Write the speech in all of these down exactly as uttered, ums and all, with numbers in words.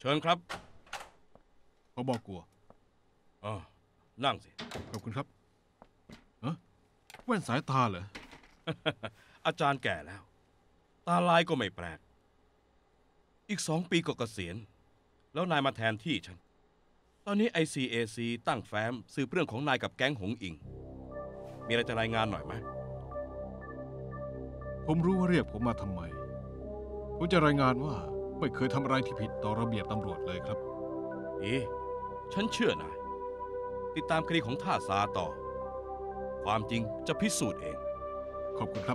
เชิญครับผบ.กัวอ๋อนั่งสิขอบคุณครับเอ้อแว่นสายตาเหรออาจารย์แก่แล้วตาลายก็ไม่แปลกอีกสองปีก็เกษียณแล้วนายมาแทนที่ฉันตอนนี้ ไอ ซี เอ ซี ตั้งแฟ้มสืบเรื่องของนายกับแก๊งหงอิงมีอะไรจะรายงานหน่อยไหมผมรู้ว่าเรียกผมมาทำไมผมจะรายงานว่าไม่เคยทำอะไรที่ผิดต่อระเบียบตำรวจเลยครับเอ๊ะฉันเชื่อนายติดตามคดีของท่าซาต่อความจริงจะพิสูจน์เองขอบคุณครับ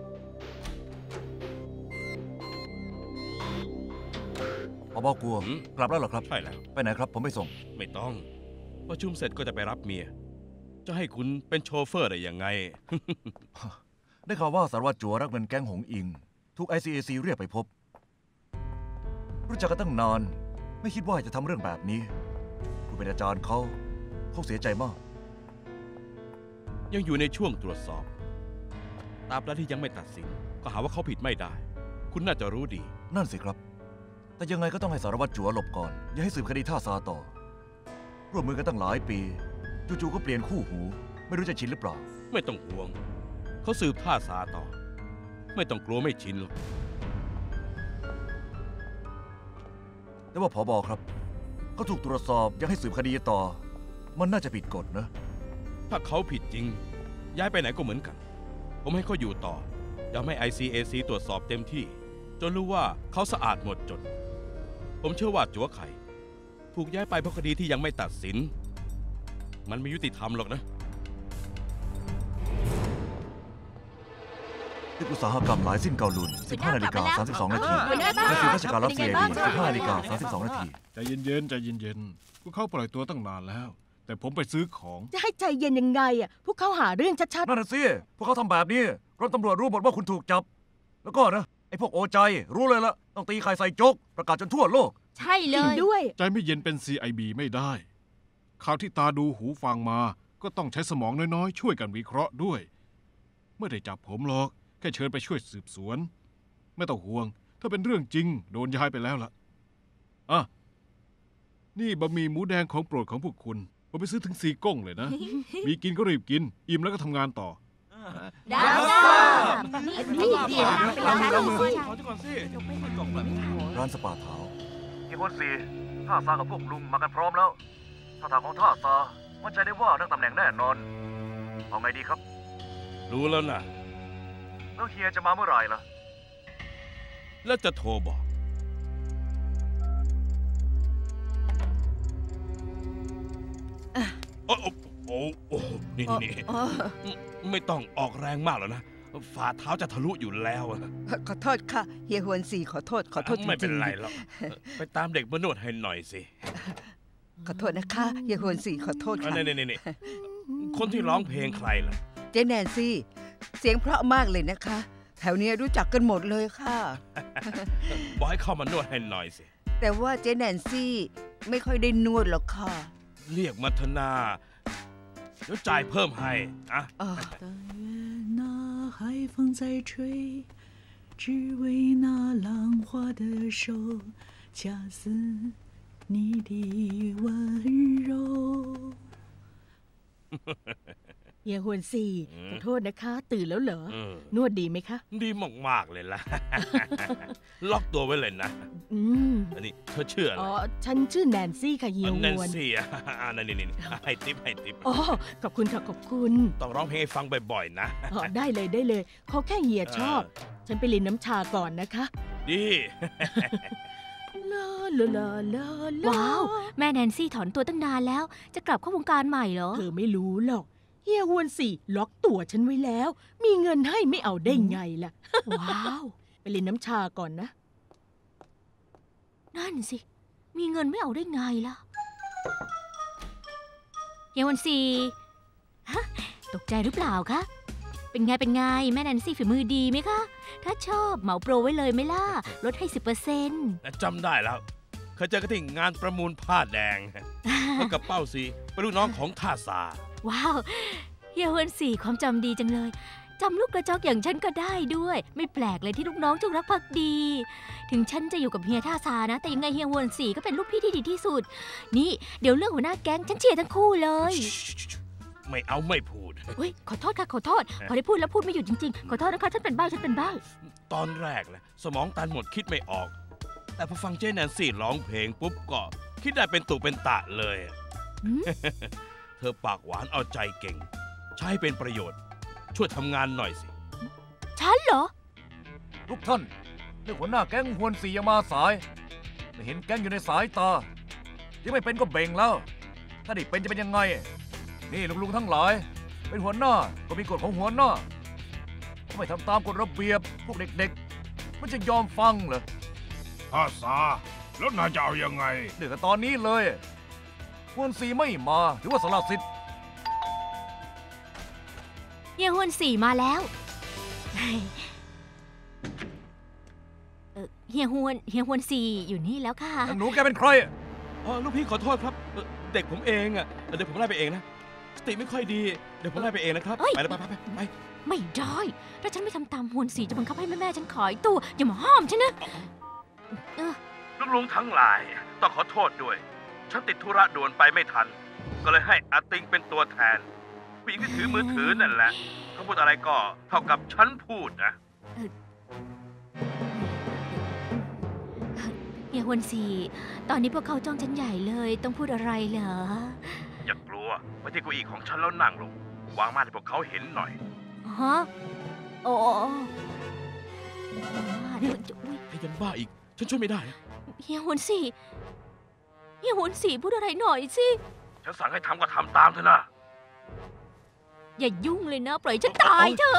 ผบ.กัวกลับแล้วเหรอครับใช่แล้วไปไหนครับผมไม่ส่งไม่ต้องประชุมเสร็จก็จะไปรับเมียจะให้คุณเป็นโชเฟอร์ได้ยังไงได้ข่าวว่าสารวัตรจัวรักเงินแก๊งหงอิงถูก ไอ ซี เอ ซี เรียกไปพบรู้จักกันตั้งนานไม่คิดว่าจะทำเรื่องแบบนี้คุณเป็นอาจารย์เขาเขาเสียใจมากยังอยู่ในช่วงตรวจสอบตราบใดที่ยังไม่ตัดสินก็หาว่าเขาผิดไม่ได้คุณน่าจะรู้ดีนั่นสิครับแต่ยังไงก็ต้องให้สารวัตรจัวหลบก่อนอย่าให้สืบคดีท่าซาต่อร่วมมือกันตั้งหลายปีจู่ๆก็เปลี่ยนคู่หูไม่รู้จะชินหรือเปล่าไม่ต้องห่วงเขาสืบท่าซาต่อไม่ต้องกลัวไม่ชินหรอกแต่ว่าผบ.ครับเขาถูกตรวจสอบยังให้สืบคดีต่อมันน่าจะผิดกฎนะถ้าเขาผิดจริงย้ายไปไหนก็เหมือนกันผมให้เขาอยู่ต่อยังไม่ ไอ ซี เอ ซี ตรวจสอบเต็มที่จนรู้ว่าเขาสะอาดหมดจดผมเชื่อว่าจั๋วไข่ถูกย้ายไปเพราะคดีที่ยังไม่ตัดสินมันไม่ยุติธรรมหรอกนะตึกอุตสาหกรรมหลายสิ้นเกาลุน สิบห้านาฬิกาสามสิบสองนาทีและศูนย์ราชการรับ ซี ไอ บี สิบห้านาฬิกาสามสิบสองนาทีใจเย็นๆใจเย็นๆพวกเขาปล่อยตัวตั้งนานแล้วแต่ผมไปซื้อของจะให้ใจเย็นยังไงอ่ะพวกเขาหาเรื่องชัดๆนั่นน่ะสิพวกเขาทำแบบนี้รถตำรวจรู้หมดว่าคุณถูกจับแล้วก็นะไอ้พวกโอใจรู้เลยละต้องตีไข่ใส่โจ๊กประกาศจนทั่วโลกใช่เลยด้วยใจไม่เย็นเป็น ซี ไอ บี ไม่ได้ข่าวที่ตาดูหูฟังมาก็ต้องใช้สมองน้อยๆช่วยกันวิเคราะห์ด้วยไม่ได้จับผมหรอกแค่เชิญไปช่วยสืบสวนไม่ต้องห่วงถ้าเป็นเรื่องจริงโดนย้ายไปแล้วล่ะอ่ะนี่บะหมี่หมูแดงของโปรดของพวกคุณผมไปซื้อถึงสี่ก้งเลยนะมีกินก็รีบกินอิ่มแล้วก็ทำงานต่อได้นี่เดี๋ยวร้านมือขอก่อนสิร้านสปาเท้าอีกคนสี่ท่าซากับพวกลุงมากันพร้อมแล้วท่าทางของท่าซามั่นใจได้ว่าได้ตำแหน่งแน่นอนเอาไงดีครับรู้แล้วนะแล้วเฮียจะมาเมื่อไหร่ล่ะแล้วจะโทรบอกโอ้โอ้โอ้นี่นี่ไม่ต้องออกแรงมากแล้วนะฝ่าเท้าจะทะลุอยู่แล้วขอโทษค่ะเฮียฮวนซีขอโทษขอโทษจริงๆไม่เป็นไรหรอกไปตามเด็กมานวดให้หน่อยสิขอโทษนะคะเฮียฮวนซีขอโทษค่ะนี่นี่นี่คนที่ร้องเพลงใครล่ะเจแนนซี่เสียงเพราะมากเลยนะคะแถวนี้รู้จักกันหมดเลยค่ะบอกให้เข้ามานวดให้หน่อยสิแต่ว่าเจแนนซี่ไม่ค่อยได้นวดหรอกค่ะเรียกมัทนาเดี๋ยวจ่ายเพิ่มให้อะ海风在吹只为那浪花的手恰似你的温柔เฮียฮวนซีขอโทษนะคะตื่นแล้วเหรอนวดดีไหมคะดีมากๆเลยล่ะล็อกตัวไว้เลยนะอืมอันนี้เธอชื่ออะไรอ๋อฉันชื่อแนนซี่ค่ะเฮียฮวนแนนซี่อ่ะนั่นนี่ๆให้ติ๊บให้ติ๊บอ๋อขอบคุณค่ะขอบคุณต้องร้องเพลงให้ฟังบ่อยๆนะอ๋อได้เลยได้เลยเขาแค่เฮียชอบฉันไปลินน้ำชาก่อนนะคะดีลาลาลาลาว้าวแม่แนนซี่ถอนตัวตั้งนานแล้วจะกลับเข้าวงการใหม่เหรอเธอไม่รู้หรอกเฮียฮวนสี่ล็อกตัวฉันไว้แล้วมีเงินให้ไม่เอาได้ไงล่ะว้าวไปเล่นน้ำชาก่อนนะนั่นสิมีเงินไม่เอาได้ไงล่ะเฮียฮวนสี่ตกใจหรือเปล่าคะเป็นไงเป็นไงแม่แนนซี่ฝีมือดีไหมคะถ้าชอบเหมาโปรไว้เลยไหมล่ะลดให้ สิบเปอร์เซ็นต์จำได้แล้วเคยเจอกันที่งานประมูลผ้าแดงแล้วกับเป้าซีเป็นลูกน้องของท่าซาว้าวเฮียฮวนสี่ความจำดีจังเลยจำลูกกระจอกอย่างฉันก็ได้ด้วย ไม่แปลกเลยที่ลูกน้องจงรักภักดี ถึงฉันจะอยู่กับเฮียท่าซานะ แต่ยังไงเฮียฮวนสี่ก็เป็นลูกพี่ที่ดีที่สุด นี่เดี๋ยวเรื่องหัวหน้าแก๊งฉันเชียร์ทั้งคู่เลยไม่เอาไม่พูดเฮ้ยขอโทษค่ะขอโทษ พอได้พูดแล้วพูดไม่หยุดจริงๆ ขอโทษนะคะฉันเป็นใบ้ฉันเป็นใบ้ตอนแรกนะสมองตันหมดคิดไม่ออก แต่พอฟังเจ๊แนนซี่ร้องเพลงปุ๊บก็คิดได้เป็นตุเป็นตะเลยหืมเธอปากหวานเอาใจเก่ง ใช้เป็นประโยชน์ ช่วยทำงานหน่อยสิฉันเหรอทุกท่านเรื่องหัวหน้าแก๊งฮวนสียังมาสายไม่เห็นแก๊งอยู่ในสายตายังไม่เป็นก็เบ่งแล้ว ถ้าได้เป็นจะเป็นยังไง นี่ลุงๆทั้งหลาย เป็นหัวหน้าก็มีกฎของหัวหน้าถ้าไม่ทำตามกฎระเบียบพวกเด็กๆมันจะยอมฟังเหรอท่าซาแล้วนายจะเอายังไงเดี๋ยวกันตอนนี้เลยฮวนสีไม่มาถือว่าสละสิทธิ์เฮียฮวนสี่มาแล้ว เอ่อเฮียฮวนเฮียฮวนสี่อยู่นี่แล้วค่ะนางหนูแกเป็นใครอ๋อลูกพี่ขอโทษครับเอ่อเด็กผมเองอ่ะเดี๋ยวผมไล่ไปเองนะ สติไม่ค่อยดี เดี๋ยวผมไล่ไปเองนะครับเอ้ยไปแล้วไปไปไปไปไม่ได้ ถ้าฉันไม่ทำตามฮวนสี่จะบังคับให้แม่แม่ๆฉันขายตัว อย่ามาห้ามฉันนะเออลูกลุงทั้งหลาย ต้องขอโทษด้วย ฉันติดธุระด่วนไปไม่ทัน ก็เลยให้อาติงเป็นตัวแทนผู้หญิงที่ถือมือถือนั่นแหละเขาพูดอะไรก็เท่ากับฉันพูดนะเฮียฮวนสี่ตอนนี้พวกเขาจ้องฉันใหญ่เลย ต้องพูดอะไรเหรออย่ากลัวไปที่เก้าอี้ของฉันแล้วนั่งลง วางมาให้พวกเขาเห็นหน่อยฮะ โอ้โอ้โอ้เดี๋ยวจะอุ๊ยไอ้ยังบ้าอีก ฉันช่วยไม่ได้นะเฮียฮวนสี่เฮียฮวนสี่พูดอะไรหน่อยสิฉันสั่งให้ทำก็ทำตามเถอะนะอย่ายุ่งเลยนะ ปล่อยฉันตายเถอะ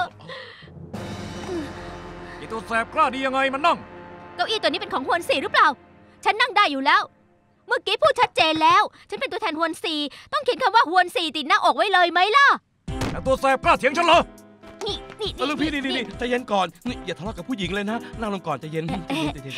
ไอตัวแสบกล้าดียังไงมันนั่งเก้าอี้ตัวนี้เป็นของฮวนสี่หรือเปล่า ฉันนั่งได้อยู่แล้ว เมื่อกี้พูดชัดเจนแล้ว ฉันเป็นตัวแทนฮวนสี่ต้องเขียนคำว่าฮวนสี่ติดหน้าอกไว้เลยไหมล่ะไอตัวแสบกล้าเถียงฉันเหรอนี่นี่เออลูกพี่นี่นี่ใจเย็นก่อนนี่อย่าทะเลาะกับผู้หญิงเลยนะ นั่งลงก่อนใจเย็นใจเย็นใจเย็น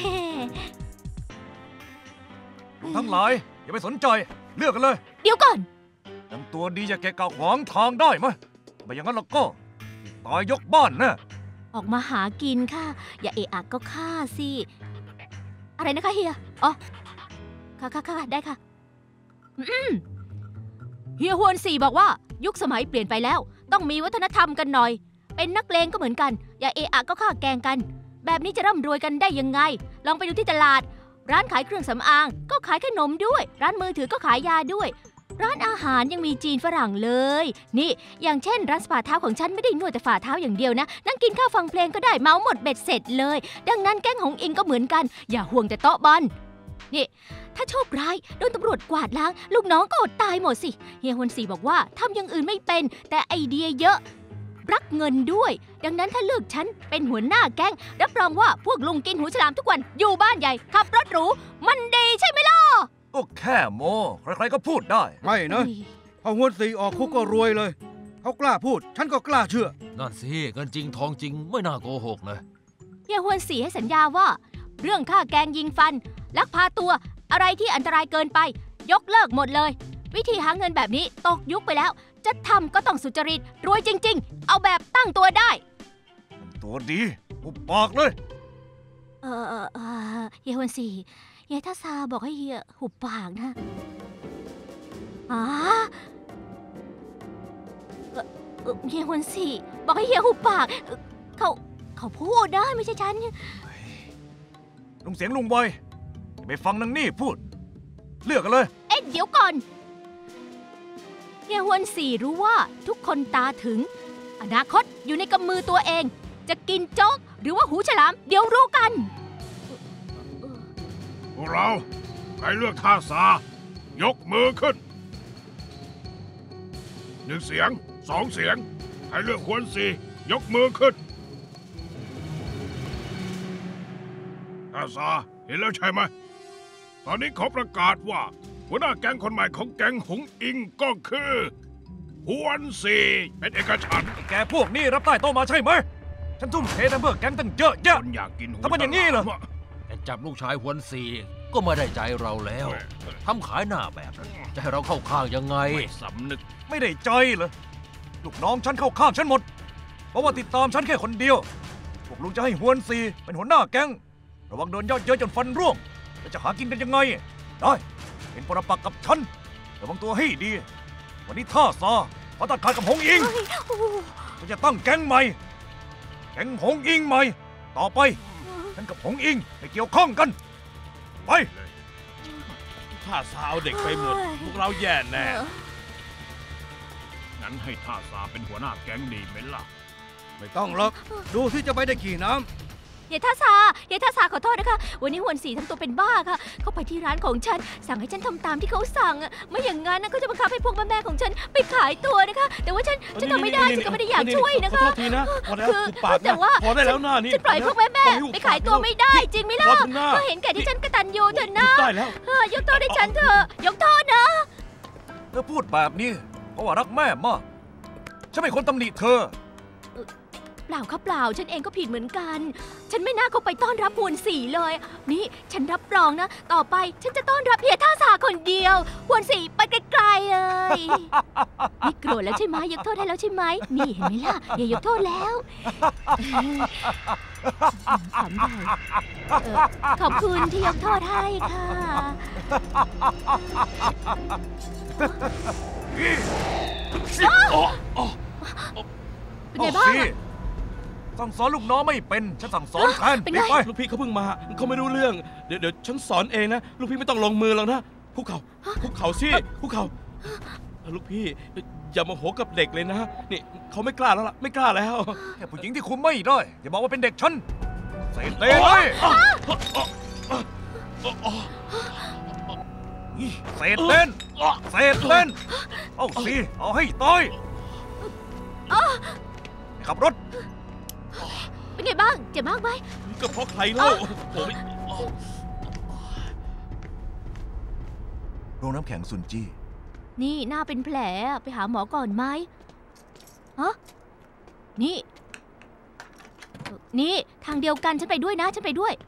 ทั้งหลายอย่าไปสนใจเลือกกันเลยเดี๋ยวก่อนนำตัวดีอย่าแกะกะขวางทางได้ไหมไม่อย่างนั้นแล้วก็ตายยกบ้านแน่ออกมาหากินค่ะ อย่าเอะอะก็ฆ่าสิ อะไรนะคะเฮีย อ๋อ ค่ะค่ะค่ะได้ค่ะอืมเฮียฮวนสี่บอกว่า ยุคสมัยเปลี่ยนไปแล้ว ต้องมีวัฒนธรรมกันหน่อย เป็นนักเลงก็เหมือนกัน อย่าเอะอะก็ฆ่าแกล้งกัน แบบนี้จะร่ำรวยกันได้ยังไง ลองไปดูที่ตลาด ร้านขายเครื่องสำอาง ก็ขายขนมด้วย ร้านมือถือก็ขายยาด้วย ร้านอาหารยังมีจีนฝรั่งเลย นี่ อย่างเช่นร้านสปาเท้าของฉันไม่ได้นวดแต่ฝ่าเท้าอย่างเดียวนะ นั่งกินข้าวฟังเพลงก็ได้เมาหมดเบ็ดเสร็จเลย ดังนั้นแก๊งของอิงก็เหมือนกัน อย่าห่วงแต่โต๊ะบอล นี่ ถ้าโชคร้ายโดนตำรวจกวาดล้าง ลูกน้องก็อดตายหมดสิ เฮียฮวนสีบอกว่าทำอย่างอื่นไม่เป็น แต่ไอเดียเยอะ รักเงินด้วย ดังนั้นถ้าเลือกฉันเป็นหัวหน้าแก๊งรับรองว่าพวกลุงกินหูฉลามทุกวันอยู่บ้านใหญ่ขับรถหรูมันดีใช่ไหมล่ะก็แค่โมใครๆก็พูดได้ไม่นะพอฮวนสีออกคุกก็รวยเลย เขากล้าพูด ฉันก็กล้าเชื่อนั่นสิเงินจริงทองจริงไม่น่าโกหกนะเฮียฮวนสีให้สัญญาว่า เรื่องฆ่าแกล้งยิงฟัน ลักพาตัวอะไรที่อันตรายเกินไป ยกเลิกหมดเลย วิธีหาเงินแบบนี้ตกยุคไปแล้ว จะทำก็ต้องสุจริตรวยจริง ๆ เอาแบบตั้งตัวได้ตัวดีหุบปากเลยเออเออเออเฮียฮวนสีเฮียทัศซาบอกให้เฮียหุบปากนะอ๋อเอ่อเอ่อเฮียฮวนสีบอกให้เฮียหุบปากเอ่อเขาเขาพูดได้ไม่ใช่ฉันลุงเสียงลุงไวอย่าไปฟังนางนี่พูด เลือกกันเลยเอ๊ะเดี๋ยวก่อนเฮียฮวนสี่รู้ว่าทุกคนตาถึง อนาคตอยู่ในกำมือตัวเอง จะกินโจ๊กหรือว่าหูฉลาม เดี๋ยวรู้กันพวกเราใครเลือกท่าซายกมือขึ้นหนึ่งเสียงสองเสียงใครเลือกฮวนสียกมือขึ้นท่าซาเห็นแล้วใช่ไหมตอนนี้ขอประกาศว่าหัวหน้าแก๊งคนใหม่ของแก๊งหงอิงก็คือฮวนสีเป็นเอกฉันท์แกพวกนี้รับใต้โต๊ะมาใช่ไหม ฉันทุ่มเททำเพื่อแก๊งตั้งเยอะแยะคนอยากกินหูทำกันอย่างนี้เหรอแต่จับลูกชายหวนสีก็ไม่ได้ใจเราแล้วทำขายหน้าแบบนั้นจะให้เราเข้าข้างยังไงไม่สำนึกไม่ได้ใจเหรอ ลูกน้องฉันเข้าข้างฉันหมดเพราะว่าติดตามฉันแค่คนเดียวพวกลุงจะให้ฮวนซีเป็นหัวหน้าแก๊งระวังโดนยอดเยอะจนฟันร่วงแล้วจะหากินกันยังไงได้เป็นปรปักษ์กับฉันระวังตัวให้ดี วันนี้ท่าซาขอตัดขาดกับหงอิงฉันจะตั้งแก๊งใหม่แก๊งหงอิงใหม่ต่อไปฉันกับหงอิงไม่เกี่ยวข้องกันไปถ้าสาวเด็กไปหมด พวกเราแย่แน่งั้นให้ท่าซาเป็นหัวหน้าแก๊งดีไหมล่ะไม่ต้องหรอก ดูที่จะไปได้กี่น้ำยายท่าซายายท่าซาขอโทษนะคะ วันนี้หวนสีทำตัวเป็นบ้าค่ะ เขาไปที่ร้านของฉัน สั่งให้ฉันทำตามที่เขาสั่งอะไม่อย่างนั้นนะเขาจะบังคับให้พวกแม่ๆของฉันไปขายตัวนะคะ แต่ว่าฉันฉันทำไม่ได้ฉันก็ไม่ได้อยากช่วยนะขอคะโทษทีนะพอแล้วคือหุบปากแต่นะว่าพอได้แล้วหน้านี่ฉันปล่อยพวกแม่ๆไปขายตัวไม่ได้จริงไหมล่ะพอเถอะนะก็เห็นแก่ที่ฉันกตัญญูเถอะนะได้แล้วเออยกโทษให้ฉันเถอะยกโทษนะเธอพูดแบบนี้เพราะว่ารักแม่มากฉันไม่คนตำหนิเธอเปล่าค่ะเปล่าฉันเองก็ผิดเหมือนกัน ฉันไม่น่าเข้าไปต้อนรับหวนสีเลย นี่ฉันรับรองนะ ต่อไปฉันจะต้อนรับเฮียท่าสาคนเดียวหวนสีไปไกลๆเลยไม่โกรธแล้วใช่ไหมยกโทษให้แล้วใช่ไหมนี่เห็นไหมล่ะอย่ายกโทษแล้วขำได้เออขอบคุณที่ยกโทษให้ค่ะเป็นไงบ้างอะสั่งสอนลูกน้องไม่เป็นฉันสั่งสอนแทนเป็นไงไปลูกพี่เขาเพิ่งมาเขาไม่รู้เรื่อง เดี๋ยวเดี๋ยวฉันสอนเองนะ ลูกพี่ไม่ต้องลงมือหรอกนะคุกเข่าคุกเข่าสิคุกเข่าลูกพี่อย่าโมโหกับเด็กเลยนะ นี่เขาไม่กล้าแล้วล่ะ ไม่กล้าแล้วแค่ผู้หญิงที่คุมไม่ได้อย่าบอกว่าเป็นเด็กฉันเสร็จเลยเลยเศษเล่นเศษเล่นเอาสิเอาให้ตายขับรถเป็นไงบ้างเจ็บมากไหมก็เพราะใครเล่าโอ้ยโรงน้ำแข็งซุนจี้นี่หน้าเป็นแผลอะไปหาหมอก่อนไหมฮะนี่เอ่อนี่ทางเดียวกันฉันไปด้วยนะฉันไปด้วย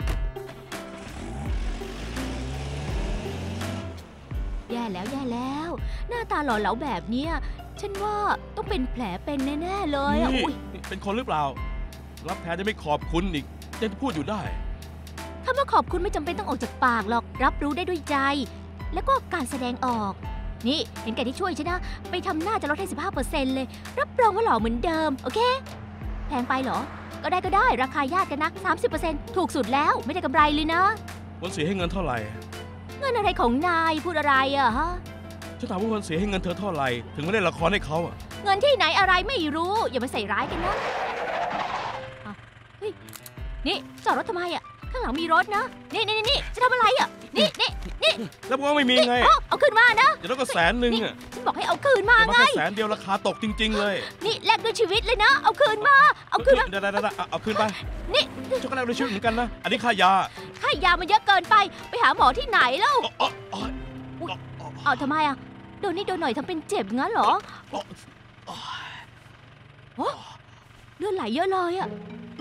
แย่แล้วแย่แล้ว หน้าตาหล่อเหลาแบบเนี้ยฉันว่าต้องเป็นแผลเป็นแน่ๆเลยอะนี่อุ๊ยเป็นคนหรือเปล่า รับแทนจะไม่ขอบคุณอีกยังจะพูดอยู่ได้ถ้ามาขอบคุณไม่จำเป็นต้องออกจากปากหรอกรับรู้ได้ด้วยใจ แล้วก็การแสดงออก นี่เห็นแก่ที่ช่วยฉันนะ ไปทำหน้าจะลดให้ สิบห้าเปอร์เซ็นต์ เลย รับรองว่าหล่อเหมือนเดิม โอเค แพงไปเหรอ ก็ได้ก็ได้ราคาญาติกันนะ สามสิบเปอร์เซ็นต์ ถูกสุดแล้วไม่ได้กำไรเลยนะวันเสียให้เงินเท่าไหร่เงินอะไรของนายพูดอะไรอะฮะฉันถามว่าวันเสียให้เงินเธอเท่าไหร่ ถึงไม่ได้ละครให้เขาอะเงินที่ไหนอะไรไม่รู้ อย่ามาใส่ร้ายกันนะอ้าวเฮ้ยนี่จอดรถทำไมอะข้างหลังมีรถนะ นี่นี่นี่จะทำอะไรอะนี่นี่นี่แล้วบอกว่าไม่มีไงเอาเอาคืนมานะเดี๋ยวเราก็แสนหนึ่งอะฉันบอกให้เอาคืนมาแต่มาไงแค่แสนเดียวราคาตกจริง ๆ เลยนี่แลกด้วยชีวิตเลยนะ เอาคืนมา เอาคืนมาได้ได้ได้เอาคืนไปนี่ช็อกโกแลตด้วยชีวิตเหมือนกันนะ อันนี้ค่ายาค่ายามันเยอะเกินไป ไปหาหมอที่ไหนแล้วอ๋ออ๋ออ๋อเอาทำไมอะโดนนี่โดนหน่อยทำเป็นเจ็บงั้นเหรออ๋ออ๋อโอ้เลือดไหลเยอะเลยอะ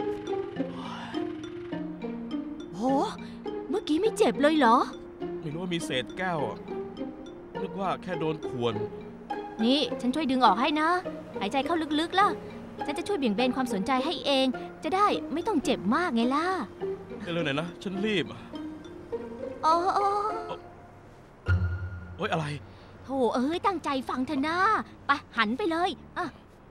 โห เมื่อกี้ไม่เจ็บเลยเหรอไม่รู้ว่ามีเศษแก้วอะนึกว่าแค่โดนข่วนนี่ฉันช่วยดึงออกให้นะ หายใจเข้าลึกๆล่ะ ฉันจะช่วยเบี่ยงเบนความสนใจให้เอง จะได้ไม่ต้องเจ็บมากไงล่ะเร็วๆหน่อยนะ ฉันรีบอะอ๋อโอ๊ยอะไรโถเอ้ยตั้งใจฟังเถอะนะ ไปหันไปเลยอ่ะ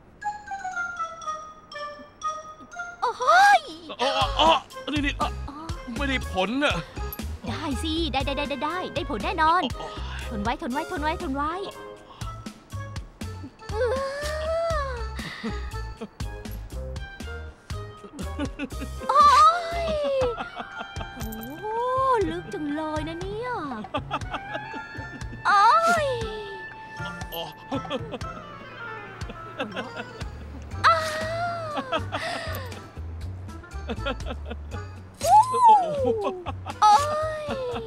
โอ้โหยอ๋ออ๋ออ๋อนี่นี่อ๋อไม่ได้ผลอะได้สิ ได้ได้ได้ได้ได้ได้ผลแน่นอน ทนไว้ทนไว้ทนไว้ทนไว้อื้อโอ้ยโอ้ลึกจังเลยนะเนี่ยโอ้ยอ๋ออ้าโอ้โหโอ้ย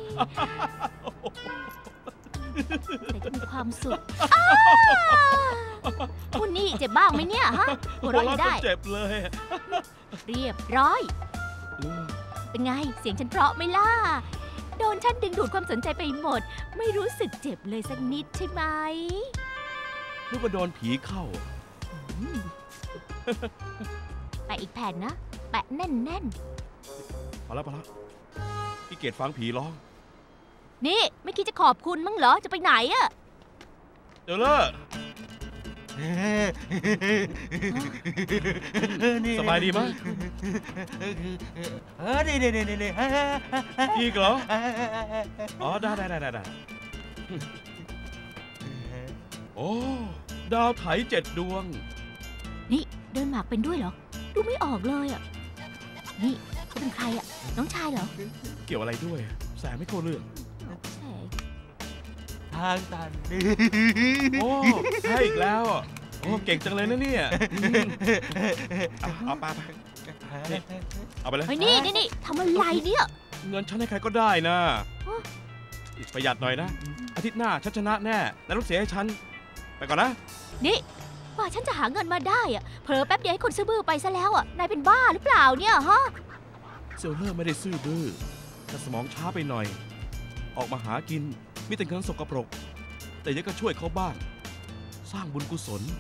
แต่จะมีความสุขอ้าคุณนี่เจ็บบ้างไหมเนี่ยฮะหัวเราะอยู่ได้เจ็บเลยเรียบร้อย เป็นไง เสียงฉันเพราะไหมล่ะ โดนฉันดึงดูดความสนใจไปหมด ไม่รู้สึกเจ็บเลยสักนิดใช่ไหมนึกว่าโดนผีเข้าอืมแปะอีกแผ่นนะ แปะแน่นพอแล้วพอแล้วพี่เกดฟังผีร้องๆ นี่ไม่คิดจะขอบคุณมั้งเหรอ จะไปไหนอะเดี๋ยวเลิกสบายดีมั้ยเออนี่นี่นี่นี่อีกเหรอ อ๋อ ได้ได้ได้ได้โอ้ ดาวไถเจ็ดดวงนี่เดินหมากเป็นด้วยเหรอ ดูไม่ออกเลยอะนี่เขาเป็นใครอะน้องชายเหรอเกี่ยวอะไรด้วย แสงไม่เข้าเรื่องแสงทางตันโอ้ใช่อีกแล้วอ่ะโอ้ เก่งจังเลยนะเนี่ยอืมเอาเอาไปไปนี่เอาไปเลยเฮ้ยนี่นี่นี่ทำอะไรเนี่ยเงินฉันให้ใครก็ได้นะฮะประหยัดหน่อยนะ อาทิตย์หน้าฉันชนะแน่นายต้องเสียให้ฉัน ไปก่อนนะนี่กว่าฉันจะหาเงินมาได้อะเผลอแป๊บเดียวให้คนซื้อบื้อไปซะแล้วอะนายเป็นบ้าหรือเปล่าเนี่ยฮะเซลเลอร์ไม่ได้ซื่อบื้อแต่สมองช้าไปหน่อย ออกมาหากินมีแต่เงินสกปรก แต่ยังก็ช่วยเขาบ้าง สร้างบุญกุศล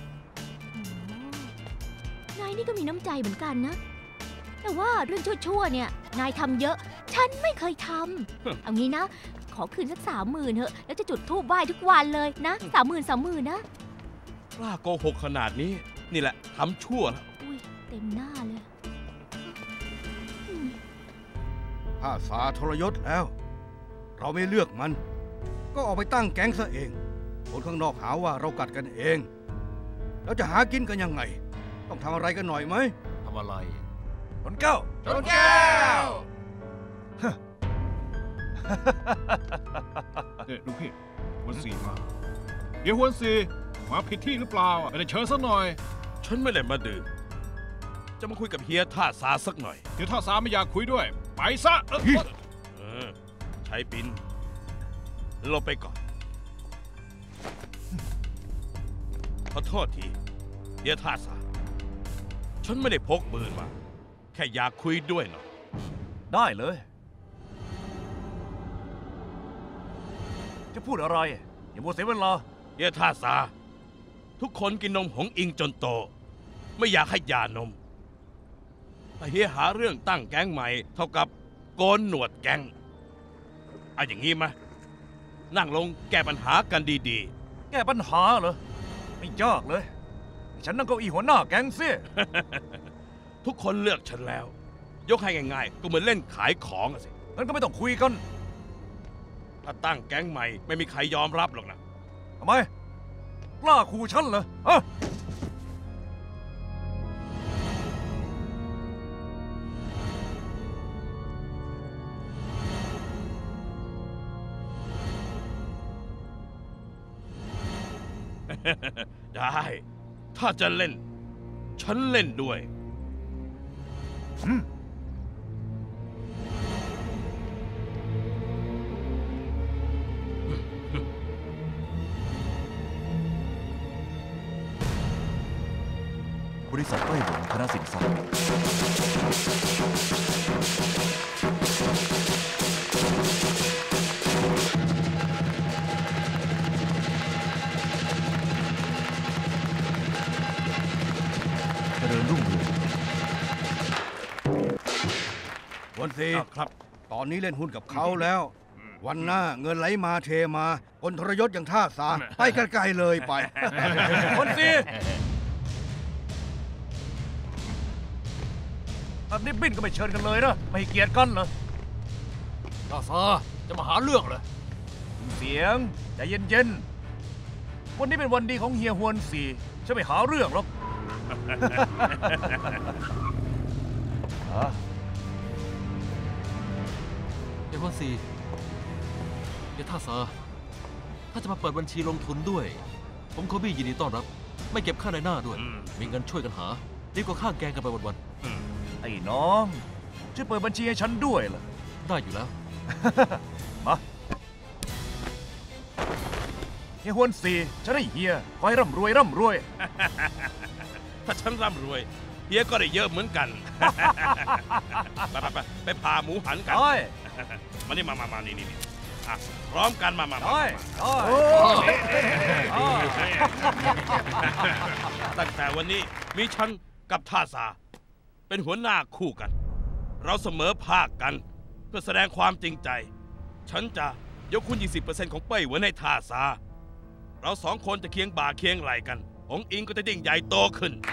นายนี่ก็มีน้ำใจเหมือนกันนะ แต่ว่าเรื่องชั่วๆเนี่ย นายทำเยอะ ฉันไม่เคยทฮึำ เอางี้นะ ขอคืนสักสามหมื่นเถอะ แล้วจะจุดธูปไหว้ทุกวันเลยนะสามหมื่นสามหมื่นนะกล้าโกหกขนาดนี้ นี่แหละทำชั่วแล้วอุ้ยเต็มหน้าเลยอืมถ้าสาทรยศแล้ว เราไม่เลือกมัน ก็ออกไปตั้งแก๊งซะเอง คนข้างนอกหาว่าเรากัดกันเอง แล้วจะหากินกันยังไง ต้องทำอะไรกันหน่อยไหมทำอะไรผลเก้าชนแก้วเนี่ยลูกพี่ฮวนสี่มาเดี๋ยวฮวนสี่มาผิดที่หรือเปล่าไม่ได้เชิญซะหน่อยฉันไม่ได้มาดื่ม จะมาคุยกับเฮียท่าสาสักหน่อยเดี๋ยวถ้าสามไม่อยากคุยด้วย ไปซะเออเออ ใช้ปินลบไปก่อน ขอโทษทีเฮียท่าสาฉันไม่ได้พกปืนมา แค่อยากคุยด้วยหน่อยได้เลย จะพูดอะไร อย่ามัวเสียเวลาเฮียท่าสาทุกคนกินนมหงอิงจนโต ไม่อยากให้ยานม แต่เฮียหาเรื่องตั้งแก๊งใหม่ เท่ากับโกนหนวดแก๊งเอาอย่างงี้ไหมนั่งลงแก้ปัญหากันดีแก้ปัญหาเหรอ ไม่ยากเลย ฉันนั่งเก้าอี้หัวหน้าแก๊งสิๆ ทุกคนเลือกฉันแล้ว ยกให้ง่ายๆ ก็เหมือนเล่นขายของอะสิงั้นก็ไม่ต้องคุยกันถ้าตั้งแก๊งใหม่ไม่มีใครยอมรับหรอกนะทำไม กล้าขู่ฉันเหรอฮะได้ ถ้าจะเล่น ฉันเล่นด้วยบริษัทไต้หวันคณะสินทรัพย์เจริญรุ่งเรืองวันสีอ้าวครับตอนนี้เล่นหุ้นกับเขาแล้ว วันหน้าเงินไหลมาเทมาคนทรยศอย่างท่าสาไปไกลๆเลยไปคนสิอันนี้บินก็ไม่เชิญกันเลยนะ ไม่ให้เกียรติกันเหรอตาซาจะมาหาเรื่องเหรอเสียงใจเย็นๆ วันนี้เป็นวันดีของเฮียฮวนสี่ฉันไม่หาเรื่องหรอก ฮะเดี๋ยววันสี่เดี๋ยวท่าซาถ้าจะมาเปิดบัญชีลงทุนด้วย ผมโคบี้ยินดีต้อนรับ ไม่เก็บค่าในหน้าด้วยอืมมีเงินช่วยกันหา ดีกว่าข้างแกงกันไปวันอืมไอ้น้องช่วยเปิดบัญชีให้ฉันด้วยเหรอๆ ได้อยู่แล้วมาเฮียฮวนสี่จะได้เฮียขอให้ร่ำรวยร่ำรวยถ้าฉันร่ำรวย เฮียก็ได้เยอะเหมือนกัน ไปไปไปไปพาหมูหันกันได้มานี่มามามานี่นี่นี่อ่ะพร้อมกันมามามาได้มาได้ตั้งแต่วันนี้มีฉันกับท่าซาเป็นหัวหน้าคู่กัน เราเสมอภาคกัน เพื่อแสดงความจริงใจ ฉันจะยกคุณ ยี่สิบเปอร์เซ็นต์ ของเป้ยไว้ในท่าซาเราสองคนจะเคียงบ่าเคียงไหลกันหงอิงก็จะยิ่งใหญ่โตขึ้น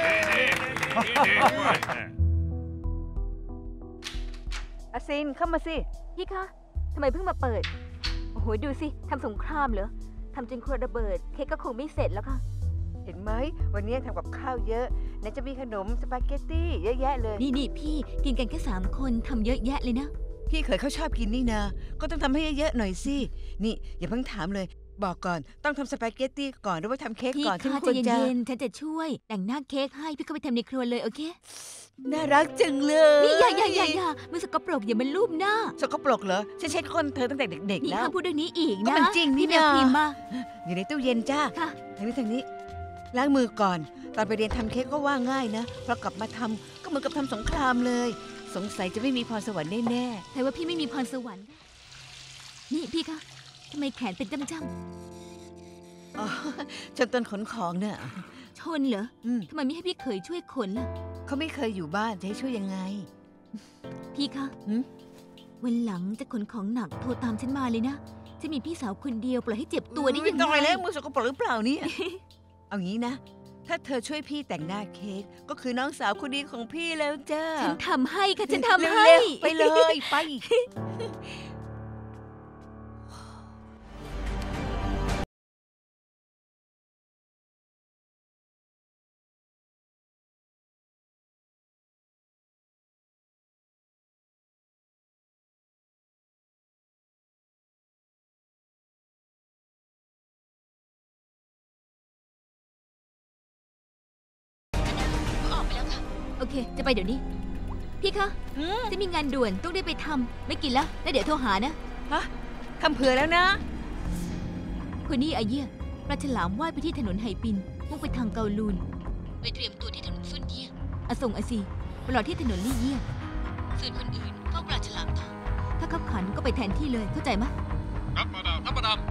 อาซินเข้ามาสิพี่คะทำไมเพิ่งมาเปิด โอ้โห ดูสิ ทำสงครามเหรอ ทำจนครัวระเบิด เค้กก็คงไม่เสร็จแล้วค่ะเห็นไหมวันนี้ทำกับข้าวเยอะไหนจะมีขนมสปาเกตตี้เยอะแยะเลยนี่นี่พี่กินกันแค่สามคนทำเยอะแยะเลยนะพี่เคยเขาชอบกินนี่นาก็ต้องทำให้เยอะๆหน่อยสินี่อย่าเพิ่งถามเลย บอกก่อนต้องทำสปาเกตตี้ก่อนหรือว่าทำเค้กพี่ก่อนที่คะควรใจจะเย็นๆฉันจะช่วย แต่งหน้าเค้กให้พี่ก็ไปทำในครัวเลยโอเคน่ารักจังเลยนี่อย่าอย่าอย่าอย่ามือสกปรกอย่ามันลูบหน้าสกปรกเหรอฉันเช็ดก้นเธอตั้งแต่เด็กๆนี่แล้วห้ามพูดเรื่องนี้อีกก็นะมันจริงนี่พี่เบลนะครีมมาอยู่ในตู้เย็นจ้าค่ะทางนี้ทางนี้ล้างมือก่อน ตอนไปเรียนทำเค้กก็ว่าง่ายนะพอกลับมาทำก็เหมือนกับทำสงครามเลย สงสัยจะไม่มีพรสวรรค์แน่ๆแต่ว่าพี่ไม่มีพรสวรรค์ นี่พี่คะทำไมแขนเป็นจ้ำอ๋อจนต้นขนของเนี่ยๆชนเหรออืมทำไมไม่ให้พี่เขยช่วยขนล่ะเขาไม่เคยอยู่บ้านจะให้ช่วยยังไงพี่คะหืมวันหลังจะขนของหนักโทรตามฉันมาเลยนะจะมีพี่สาวคนเดียวปล่อยให้เจ็บตัวได้ยังไงตายแล้วมือสกปรกหรือเปล่าเนี่ย เอางี้นะ ถ้าเธอช่วยพี่แต่งหน้าเค้กก็คือน้องสาวคนดีของพี่แล้วจ้าฉันทำให้ค่ะฉันทำให้เร็วๆไปเลยไปออกไปแล้วค่ะ โอเค จะไปเดี๋ยวนี้ พี่คะจะมีงานด่วนต้องได้ไปทำไม่กินแล้ว แล้วเดี๋ยวโทรหานะฮะทำเผื่อแล้วนะคนนี้อาเยี่ยปลาฉลามว่ายไปที่ถนนไหปินมุ่งไปทางเกาลูน ไปเตรียมตัวที่ถนนซุนเยี่ยอส่งอาซีไปรอที่ถนนลี่เยี่ยส่วนคนอื่นเฝ้าปลาฉลามต่อถ้าขับขันก็ไปแทนที่เลยเข้าใจไหมครับมาดามครับมาดาม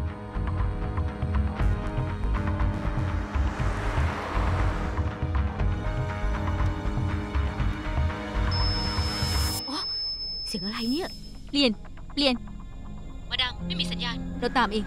เสียงอะไรเนี่ย เปลี่ยน เปลี่ยน มาดังไม่มีสัญญาณ เราตามเอง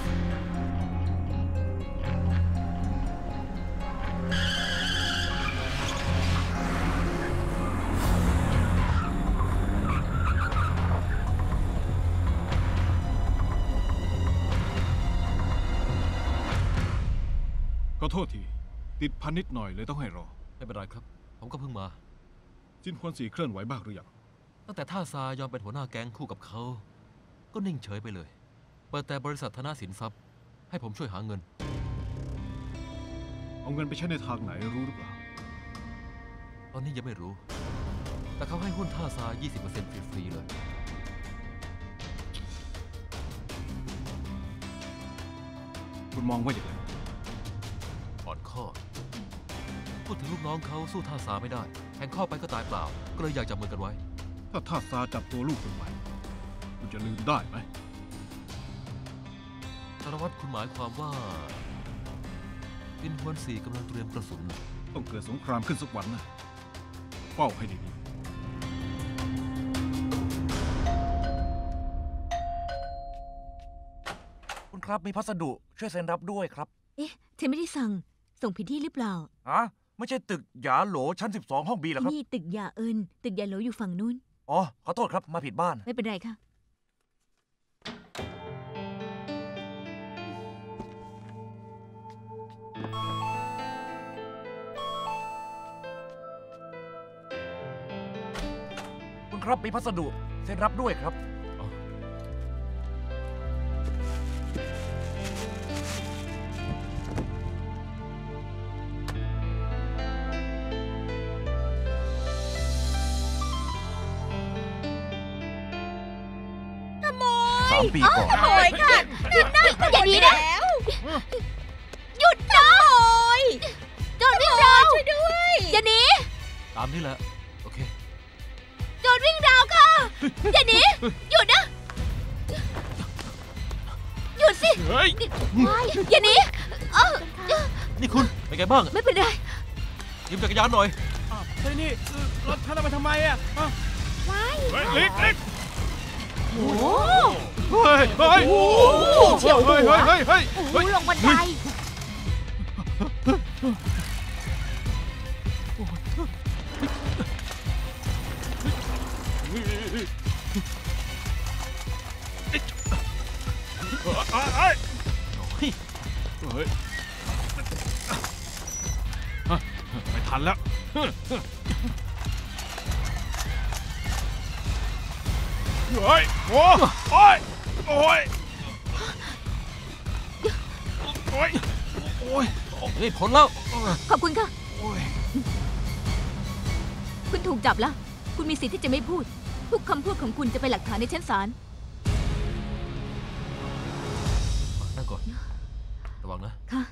ขอโทษที ติดพันนิดหน่อยเลยต้องให้รอไม่เป็นไรครับ ผมก็เพิ่งมาจินควนสีเคลื่อนไหวบ้างหรือยังตั้งแต่ท่าซายอมเป็นหัวหน้าแก๊งคู่กับเขา ก็นิ่งเฉยไปเลย เปิดแต่บริษัทธนาสินทรัพย์ ให้ผมช่วยหาเงินเอาเงินไปใช้ในทางไหนรู้หรือเปล่าตอนนี้ยังไม่รู้ แต่เขาให้หุ้นท่าซา ยี่สิบเปอร์เซ็นต์ ฟรีๆเลยคุณมองว่าอย่างไรอ่อนข้อ พูดถึงลูกน้องเขาสู้ท่าซาไม่ได้แทงข้อไปก็ตายเปล่า ก็เลยอยากจับมือกันไว้ถ้าท่าซาจับตัวลูกคุณไปคุณจะลืมได้ไหมสารวัตรคุณหมายความว่าปินฮวนสี่กำลังเตรียมกระสุนต้องเกิดสงครามขึ้นสักวันนะเฝ้าให้ดีๆคุณครับมีพัสดุช่วยเซ็นรับด้วยครับเอ๊ะฉันไม่ได้สั่ง ส่งผิดที่หรือเปล่าฮะไม่ใช่ตึกหยาโหลชั้น สิบสอง ห้องบีเหรอครับนี่ตึกยาเอิน ตึกยาโหลอยู่ฝั่งนู้นอ๋อ ขอโทษครับ มาผิดบ้านไม่เป็นไรค่ะคุณครับมีพัสดุเซ็นรับด้วยครับ สามปีก่อนโอยค่ะอย่าหนีนะหยุดนะโอยโจรวิ่งราวช่วยด้วย อย่าหนีตามนี่แหละ โอเคโจรวิ่งราวค่ะ อย่าหนี หยุดนะ หยุดสิเฮ้ยอย่าหนีเออนี่คุณ เป็นไงบ้างไม่เป็นไรยืมจักรยานหน่อยเฮ้ยนี่รถฉันเอาไปทำไมอ่ะเฮ้ยลิกลิกโอ้โหเฮ้ยเฮ้ยโอ้โหเฉียวหัวเฮ้ยเฮ้ยเฮ้ยโอ้โหเฮ้ยลงบันไดเฮ้ยเฮ้ยเฮ้ยไม่ทันแล้วเฮ้ยโอ้โอ้ยโอ้ยโอ้ยโอ้ยเฮ้ยพ้นแล้วขอบคุณค่ะโอ้ยคุณถูกจับแล้ว คุณมีสิทธิ์ที่จะไม่พูด ทุกคำพูดของคุณจะเป็นหลักฐานในชั้นศาลนั่งก่อน ระวังนะค่ะ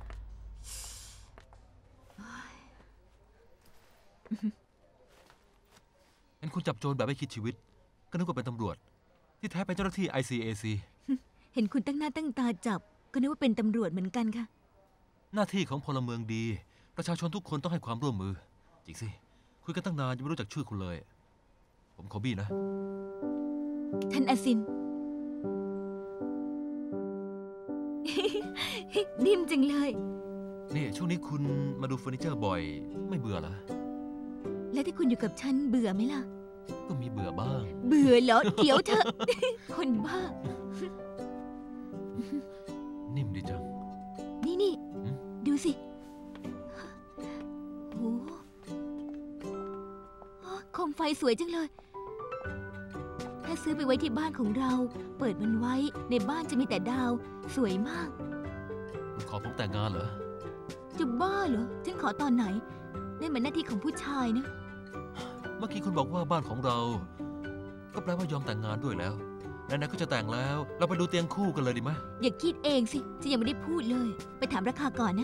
เห็นคุณจับโจรแบบไม่คิดชีวิต ก็นึกว่าเป็นตำรวจ ที่แท้เป็นเจ้าหน้าที่ ไอ ซี เอ ซีเห็นคุณตั้งหน้าตั้งตาจับ ก็นึกว่าเป็นตำรวจเหมือนกันค่ะหน้าที่ของพลเมืองดี ประชาชนทุกคนต้องให้ความร่วมมือ จริงสิ คุยกันตั้งนานยังไม่รู้จักชื่อคุณเลย ผมโคบี้นะท่านอาซิน นิ่มจังเลยนี่ช่วงนี้คุณมาดูเฟอร์นิเจอร์บ่อย ไม่เบื่อเหรอแล้วที่คุณอยู่กับฉันเบื่อไหมล่ะก็มีเบื่อบ้างเบื่อเหรอ เดี๋ยวเถอะ คนบ้านิ่มดีจังนี่นี่หืมดูสิโอ้โคมไฟสวยจังเลย ถ้าซื้อไปไว้ที่บ้านของเรา เปิดมันไว้ในบ้านจะมีแต่ดาว สวยมากคุณขอผมแต่งงานเหรอจะบ้าเหรอ ฉันขอตอนไหนนั่นเป็นหน้าที่ของผู้ชายนะเมื่อกี้คุณบอกว่าบ้านของเรา ก็แปลว่ายอมแต่งงานด้วยแล้วไหนๆก็จะแต่งแล้ว เราไปดูเตียงคู่กันเลยดีไหมอย่าคิดเองสิ ฉันยังไม่ได้พูดเลย ไปถามราคาก่อนนะ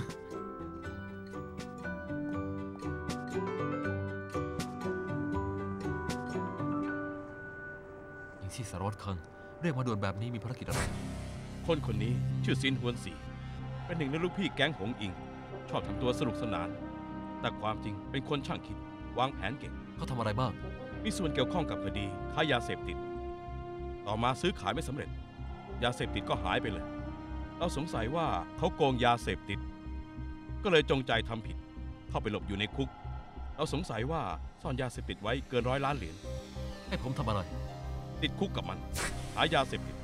อย่างที่สารวัตรคังเรียกมาด่วนแบบนี้มีภารกิจอะไรคนคนนี้ชื่อซินฮวนสีเป็นหนึ่งในลูกพี่แก๊งหงอิง ชอบทำตัวสนุกสนาน แต่ความจริงเป็นคนช่างคิด วางแผนเก่งเขาทำอะไรบ้างมีส่วนเกี่ยวข้องกับคดีค้ายาเสพติด ต่อมาซื้อขายไม่สำเร็จ ยาเสพติดก็หายไปเลย เราสงสัยว่าเขาโกงยาเสพติด ก็เลยจงใจทำผิด เข้าไปหลบอยู่ในคุก เราสงสัยว่าซ่อนยาเสพติดไว้เกินร้อยล้านเหรียญให้ผมทำอะไรติดคุกกับมันหายาเสพติด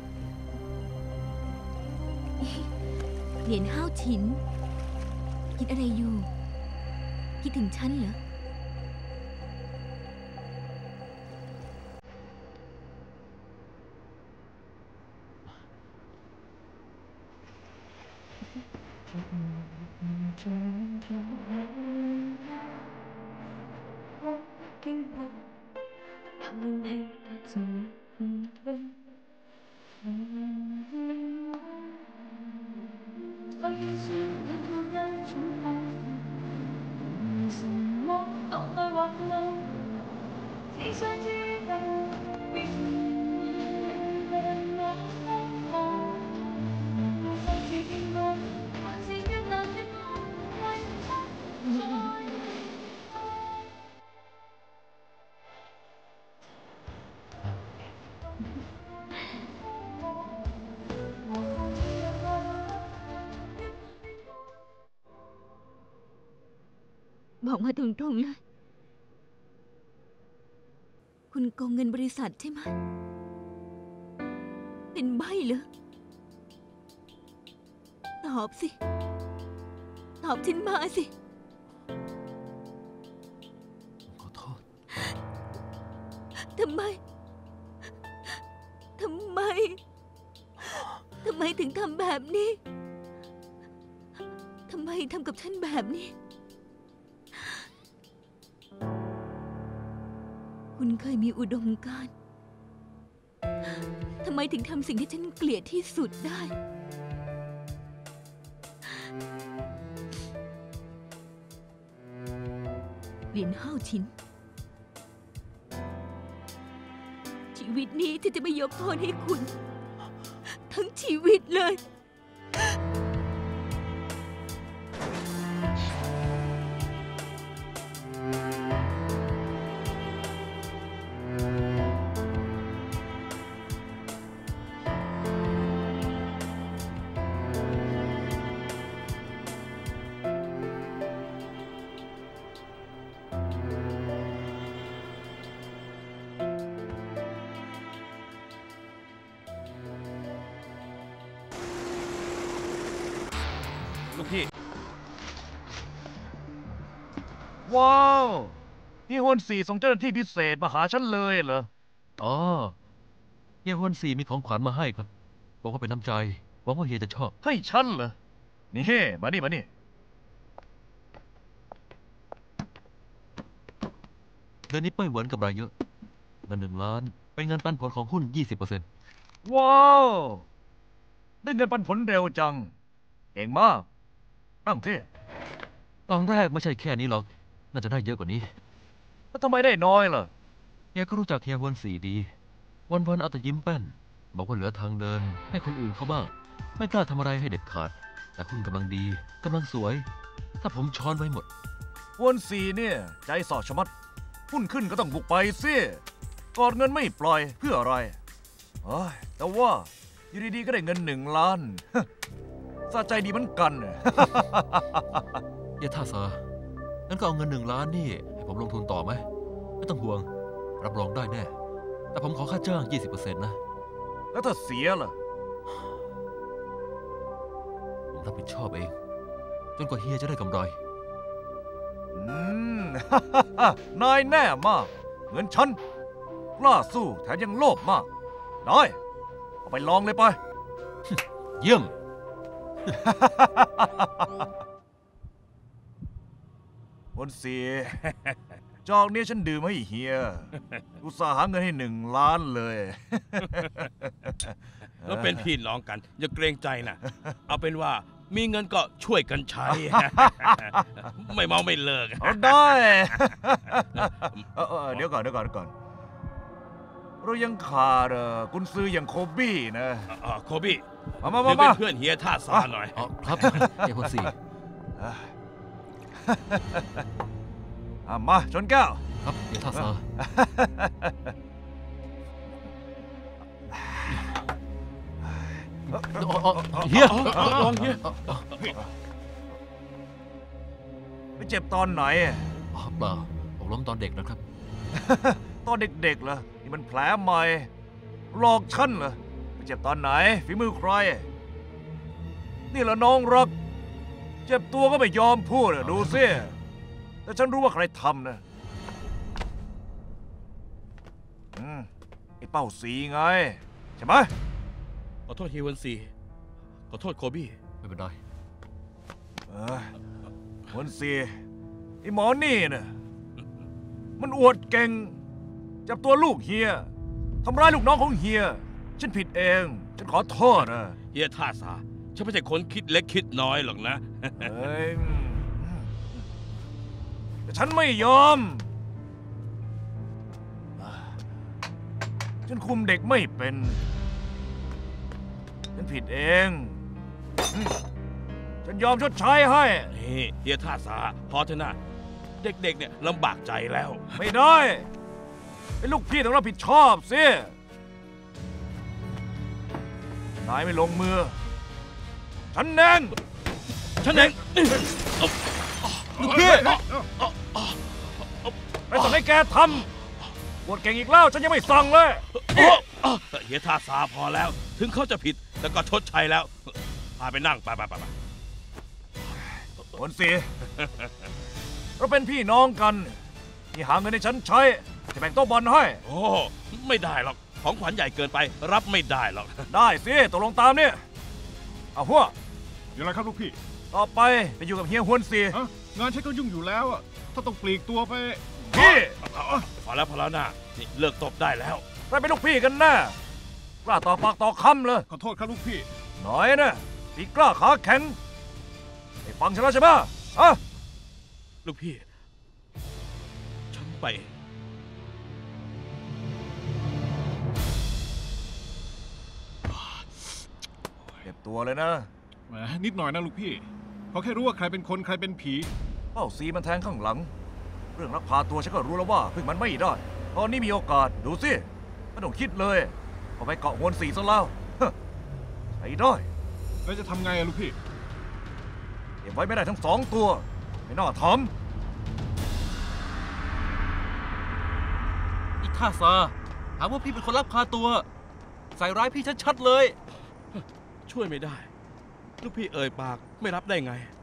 เหรียญห้าวฉิน คิดอะไรอยู่ คิดถึงฉันเหรอ บอกมาตรงๆเลย คุณโกงเงินบริษัทใช่ไหม เป็นใบ้เหรอ ตอบสิ ตอบฉันมาสิขอโทษทำไม ทำไม ทำไมถึงทำแบบนี้ ทำไมทำกับฉันแบบนี้ คุณเคยมีอุดมการณ์ ทำไมถึงทำสิ่งที่ฉันเกลียดที่สุดได้ เหรียญห้าวชิ้น ชีวิตนี้ฉันจะไม่ยกโทษให้คุณ ทั้งชีวิตเลยผลูกพี่ว้าวเฮียฮวนสี่ส่งเจ้าหน้าที่พิเศษมาหาฉันเลยเหรออ๋อเฮียฮวนสี่มีของขวัญมาให้ครับ บอกว่าเป็นน้ำใจ หวังว่าเฮียจะชอบให้ฉันเหรอ นี่มานี่มานี่เดือนนี้เป้ยเหวินกับรายเยอะเงินหนึ่งล้าน เป็นเงินปันผลของหุ้น ยี่สิบเปอร์เซ็นต์ว้าว ได้เงินปันผลเร็วจังเก่งมากตั้งที่ตอนแรกไม่ใช่แค่นี้หรอก น่าจะได้เยอะกว่านี้แล้วทำไมได้น้อยล่ะเฮียก็รู้จักเฮียฮวนสี่ดี วันๆเอาแต่ยิ้มแป้น บอกว่าเหลือทางเดิน ให้คนอื่นเขาบ้าง ไม่กล้าทำอะไรให้เด็ดขาด แต่หุ้นกำลังดีกำลังสวย ถ้าผมช้อนไว้หมดฮวนสี่เนี่ย ใจสอดชะมัดหุ้นขึ้นก็ต้องบุกไปสิกอดเงินไม่ปล่อยเพื่ออะไรเอ้ยแต่ว่าอยู่ดีๆก็ได้เงินหนึ่งล้าน สะใจดีเหมือนกันเยท่าซางั้นก็เอาเงินหนึ่งล้านนี่ให้ผมลงทุนต่อไหม ไม่ต้องห่วง รับรองได้แน่ แต่ผมขอค่าจ้าง ยี่สิบเปอร์เซ็นต์ นะแล้วถ้าเสียล่ะผมรับผิดชอบเอง จนกว่าเฮียจะได้กำไรอืม นายแน่มาก เหมือนฉันกล้าสู้แถมยังโลภมาก ได้ เอาไปลองเลยไปเยี่ยมวันเสีย จอกนี้ฉันดื่มให้เฮีย อุตส่าห์หาเงินให้หนึ่งล้านเลยแล้วเป็นพี่น้องกัน อย่าเกรงใจนะ เอาเป็นว่ามีเงินก็ช่วยกันใช้ ไม่เมาไม่เลิกเอาได้ เออเออเดี๋ยวก่อนเดี๋ยวก่อนเดี๋ยวก่อน เรายังขาดเอ่อกุนซืออย่างโคบี้นะอ่าโคบี้มามาเดี๋มายวเป็มานเพื่อนเฮียท่าซาหน่อยอ๋อครับ เฮียฮวนสี่อ่ะมาชนแก้วครับเฮียท่าซา เฮียลองเฮียไปเจ็บตอนไหนอ๋อเปล่าผมล้มตอนเด็กนะครับตอนเด็กๆเหรอ นี่มันแผลใหม่ หลอกฉันเหรอไปเจ็บตอนไหน ฝีมือใคร นี่แหละน้องรัก เจ็บตัวก็ไม่ยอมพูดอะดูสิแต่ฉันรู้ว่าใครทำนะอืมไอ้เป้าสีไง ใช่ไหมขอโทษเฮียวันซีขอโทษโคบี้ไม่เป็นไรเอ้ยวันสีไอ้หมอนี่น่ะมันอวดเก่ง จับตัวลูกเฮียทำร้ายลูกน้องของเฮีย ฉันผิดเอง ฉันขอโทษนะเฮียท่าซาฉันไม่ใช่คนคิดเล็กคิดน้อยหรอกนะเอ้ยแต่ฉันไม่ยอม ฉันคุมเด็กไม่เป็น ฉันผิดเองอืมฉันยอมชดใช้ให้นี่เฮียท่าซาพอเถอะนะเด็กๆเนี่ยลำบากใจแล้วไม่ได้ไอ้ลูกพี่ต้องรับผิดชอบสิ นายไม่ลงมือ ฉันเองฉันเองลูกพี่ไปสั่งให้แกทำปวดเก่งอีกแล้ว ฉันยังไม่สั่งเลยเฮียท่าซาพอแล้ว ถึงเขาจะผิดแต่ก็ชดใช้แล้ว พาไปนั่งไปไปไปไปคนสีเราเป็นพี่น้องกันที่หาเงินให้ฉันใช้ จะแบ่งโต๊ะบอลให้โอ้ไม่ได้หรอกของขวัญใหญ่เกินไปรับไม่ได้หรอกได้สิตกลงตามนี่เอาหัวเดี๋ยวอะไรครับลูกพี่ต่อไปไปอยู่กับเฮียฮวนสีฮะงานฉันก็ยุ่งอยู่แล้วอะถ้าต้องปลีกตัวไปพี่พอแล้วพอแล้วนะนี่เลิกตบได้แล้วใครเป็นลูกพี่กันแน่กล้าต่อปากต่อคำเลยขอโทษครับลูกพี่หน่อยนะตีกล้าขาแข็งไอ้ฟังฉันแล้วใช่ไหมอะลูกพี่ ฉันไปเก็บตัวเลยนะแหมนิดหน่อยนะลูกพี่เขาแค่รู้ว่าใครเป็นคนใครเป็นผีเป้าสีมันแทงข้างหลัง เรื่องลักพาตัวฉันก็รู้แล้วว่าพึ่งมันไม่ได้ ตอนนี้มีโอกาสดูสิไม่ต้องคิดเลยเอาไปเกาะฮวนสีซะแล้วฮะไอ้ด้อยแล้วจะทำไงอะลูกพี่เก็บไว้ไม่ได้ทั้งสองตัว ไม่น่าทอีท่าซาหาว่าพี่เป็นคนลักพาตัว ใส่ร้ายพี่ชัดๆเลยช่วยไม่ได้ ลูกพี่เอ่ยปากไม่รับได้ไงำ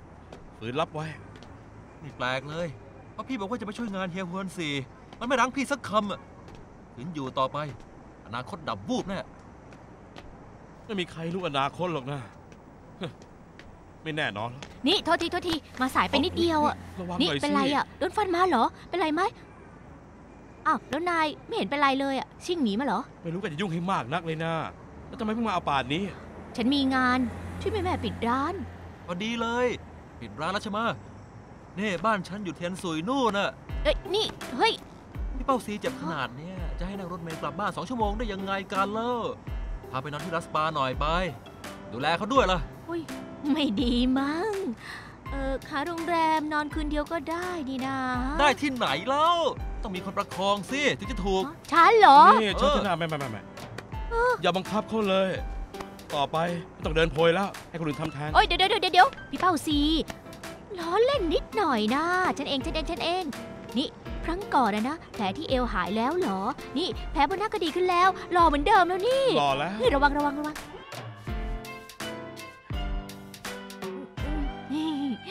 ฝืนรับไว้นี่แปลกเลยเพราะพี่บอกว่าจะไปช่วยงานเฮียฮวนสี่มันไม่รั้งพี่สักคำอ่ะถึงอยู่ต่อไปอนาคตดับวูบแน่ไม่มีใครรู้อนาคตหรอกนะ ไม่แน่นอนนี่โทษทีโทษทีมาสายไปนิดเดียวอ่ะระวังนี่หน่อยสิเป็นไรอ่ะโดนฟันมาเหรอเป็นไรไหมอ้าวแล้วนายไม่เห็นเป็นไรเลยอ่ะชิ่งหนีมาเหรอไม่รู้กันจะยุ่งให้มากนักเลยนะแล้วทำไมเพิ่งมาเอาป่านนี้ฉันมีงานช่วยแม่แม่ปิดร้านพอดีเลยปิดร้านแล้วใช่ไหมนี่บ้านฉันอยู่เทียนซุยนู่นน่ะเอ้ยนี่เฮ้ยพี่เป้าซีเจ็บขนาดเนี้ยจะให้นั่งรถเมล์กลับบ้านสองชั่วโมงได้ยังไงกันเล่าพาไปนอนที่รัสปาหน่อยไปดูแลเขาด้วยล่ะอุ้ยไม่ดีมั้งเออค้าโรงแรมนอนคืนเดียวก็ได้นี่นะได้ที่ไหนเล่าต้องมีคนประคองสิถึงจะถูกฉันเหรอนี่ฉันจะน่าไม่ไม่ไม่ไม่อย่าบังคับเขาเลย ต่อไปไม่ต้องเดินโพยแล้ว ให้คนอื่นทำแทนโอ้ยเดี๋ยวเดี๋ยวเดี๋ยวเดี๋ยวพี่เป้าซีล้อเล่นนิดหน่อยนะฉันเองฉันเองฉันเองนี่ครั้งก่อนนะนะแผลที่เอวหายแล้วเหรอนี่แผลบนหน้าก็ดีขึ้นแล้วหล่อเหมือนเดิมแล้วนี่รอแล้วเฮ้ยระวังระวังระวังนี่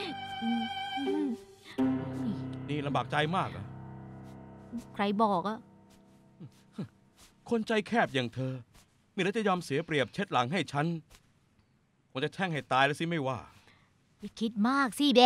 นี่ลำบากใจมากเหรอใครบอกอะคนใจแคบอย่างเธอ มีแล้วจะยอมเสียเปรียบเช็ดหลังให้ฉันคงจะแช่งให้ตายแล้วสิไม่ว่าอย่าคิดมากสิแบ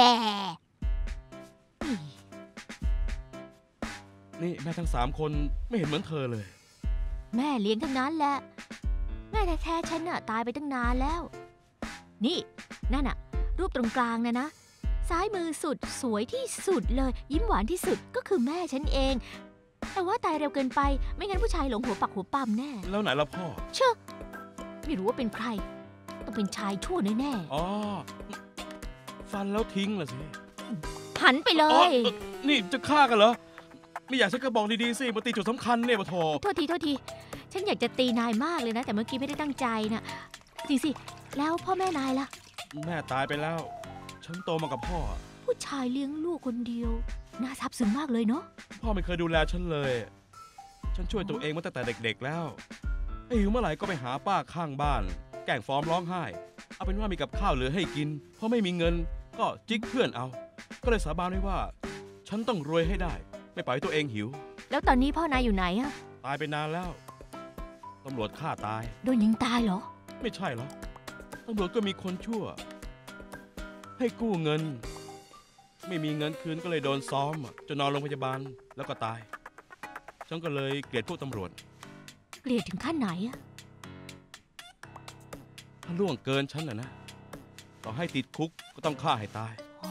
นี่แม่ทั้งสามคนไม่เห็นเหมือนเธอเลยแม่เลี้ยงทั้งนั้นแหละแม่แท้ๆฉันน่ะตายไปตั้งนานแล้ว นี่นั่นน่ะรูปตรงกลางนะนะซ้ายมือสุดสวยที่สุดเลย ยิ้มหวานที่สุดก็คือแม่ฉันเอง แต่ว่าตายเร็วเกินไปไม่งั้นผู้ชายหลงหัวปักหัวปั๊มแน่แล้วไหนล่ะพ่อเชื่อไม่รู้ว่าเป็นใคร ต้องเป็นชายชั่วแน่อ๋อ ฟันแล้วทิ้งล่ะสิๆหันไปเลอ๋อย เอ่อนี่จะฆ่ากันเหรอ ไม่อยากใช้กระบอกดีๆสิมาตีจุดสำคัญเนี่ยปะโถโทษทีโทษทีฉันอยากจะตีนายมากเลยนะ แต่เมื่อกี้ไม่ได้ตั้งใจนะจริงสิแล้วพ่อแม่นายล่ะแม่ตายไปแล้ว ฉันโตมากับพ่อผู้ชายเลี้ยงลูกคนเดียวน่าซาบซึ้งมากเลยเนาะพ่อไม่เคยดูแลฉันเลย ฉันช่วยตัวเองมาตั้งแต่เด็กๆแล้วไอ้หิวเมื่อไหร่ก็ไปหาป้าข้างบ้าน แกล้งฟ้อมร้องไห้ เอาเป็นว่ามีกับข้าวเหลือให้กิน เพราะไม่มีเงินก็จิกเพื่อนเอา ก็เลยสาบานไว้ว่า ฉันต้องรวยให้ได้ ไม่ปล่อยให้ตัวเองหิวแล้วตอนนี้พ่อนายอยู่ไหนอะตายไปนานแล้ว ตำรวจฆ่าตายโดนยิงตายเหรอไม่ใช่หรอกตำรวจก็มีคนชั่ว ให้กู้เงิน ไม่มีเงินคืนก็เลยโดนซ้อมจนนอนโรงพยาบาลแล้วก็ตาย ฉันก็เลยเกลียดพวกตำรวจเกลียดถึงขั้นไหนอะถ้าล่วงเกินฉันนะนะ ต่อให้ติดคุกก็ต้องฆ่าให้ตายอ๋อ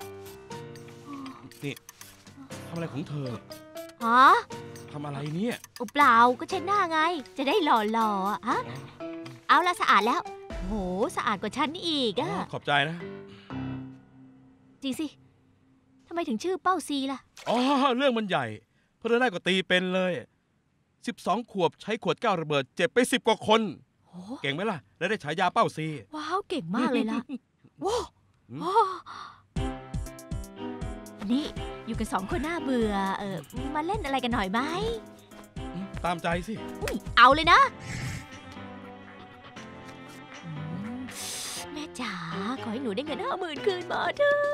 นี่ทำอะไรของเธอฮะทำอะไรเนี่ยอุเปล่าก็เช็ดหน้าไง จะได้หล่อๆอะฮะเอาละสะอาดแล้วโหสะอาดกว่าฉันอีกอ๋ออะขอบใจนะจริงสิทำไมถึงชื่อเป้าซีล่ะอ๋อ เรื่องมันใหญ่ เพราะได้ก็ตีเป็นเลยสิบสองขวบใช้ขวดแก้วระเบิดเจ็บไปสิบกว่าคนโอ้เก่งไหมล่ะ แล้วได้ฉายาเป้าซีว้าวเก่งมากเลยล่ะ ว้าวอืมโอ้นี่อยู่กันสองคนน่าเบื่อ เออมาเล่นอะไรกันหน่อยไหมตามใจสิอุ๊ยเอาเลยนะอืมแม่จ๋าขอให้หนูได้เงินห้าหมื่นคืนมาเถอะ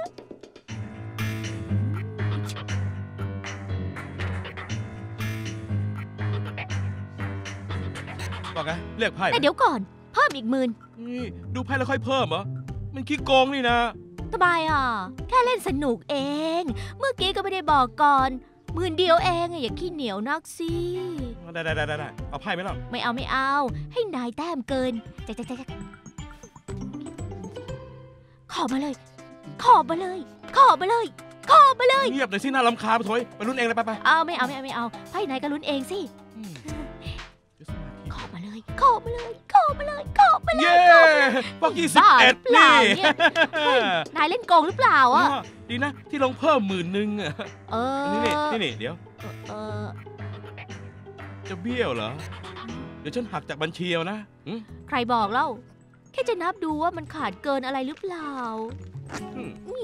ก็ไงเรียกไพ่ไหมแต่เดี๋ยวก่อนเพิ่มอีกหมื่นนี่ดูไพ่แล้วค่อยเพิ่มเหรอ มันขี้โกงนี่นะสบายอ่ะ แค่เล่นสนุกเอง เมื่อกี้ก็ไม่ได้บอกก่อนหมื่นเดียวเองอะอย่าขี้เหนียวนักสิได้ได้ได้ได้ได้เอาไพ่ไหมล่ะไม่เอาไม่เอา ให้นายแต้มเกินแจ๊กแจ๊กแจ๊กขอมาเลย ขอมาเลย ขอมาเลย ขอมาเลยเงียบหน่อยสิน่ารำคาญไปโถยไปรุ่นเองเลยไปไปเอาไม่เอาไม่เอาไม่เอาไพ่นายก็ลุ้นเองสิอืมเดี๋ยวสมาธิขอมาเลย ขอมาเลย ขอมาเลย ขอมาเลยเย้พวกยี่สิบบ้าเอ็หดรือเปล่านี่เนี่ยเฮ้ยนายเล่นโกงหรือเปล่าอ๋ออ่ะดีนะ ที่ลงเพิ่มหมื่นหนึ่งอะเออนี่นี่นี่นี่เดี๋ยวเออจะเบี้ยวเหรอ เดี๋ยวฉันหักจากบัญชีเอานะอืมใครบอกเล่า แค่จะนับดูว่ามันขาดเกินอะไรหรือเปล่าอืมนี่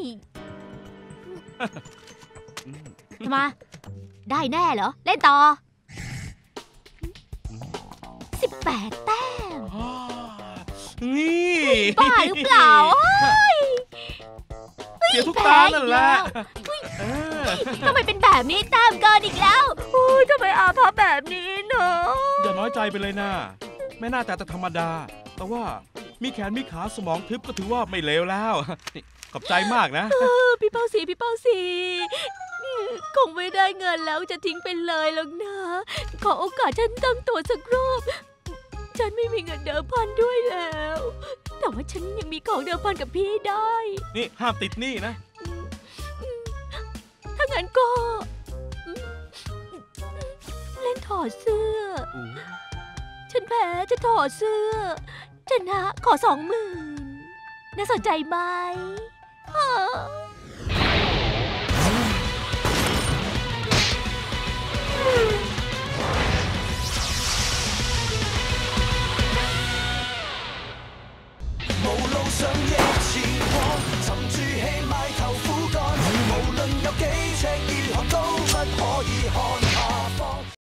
อืมทำไมได้แน่เหรอ เล่นต่อสิบแปดแต้มอ๋อนี่บ้าหรือเปล่าเอ้ยเสียทุกตานั่นแหละเออทำไมเป็นแบบนี้แต้มเกินอีกแล้วอุ้ยทำไมอาภัพแบบนี้เนาะอย่าน้อยใจไปเลยนะแม่หน้าแต่ธรรมดา แต่ว่ามีแขนมีขาสมองทึบก็ถือว่าไม่เลวแล้วนี่ขอบใจมากนะเออพี่เป้าสีพี่เป้าสีคงไม่ได้เงินแล้วจะทิ้งไปเลยหรอกนะ ขอโอกาสฉันตั้งตัวสักรอบ ฉันไม่มีเงินเดิมพันด้วยแล้ว แต่ว่าฉันยังมีของเดิมพันกับพี่ได้นี่ห้ามติดหนี้นะถ้างั้นก็เล่นถอดเสื้อ ฉันแพ้จะถอดเสื้อชนะขอสองหมื่นน่าสนใจไหมฮะ無路上。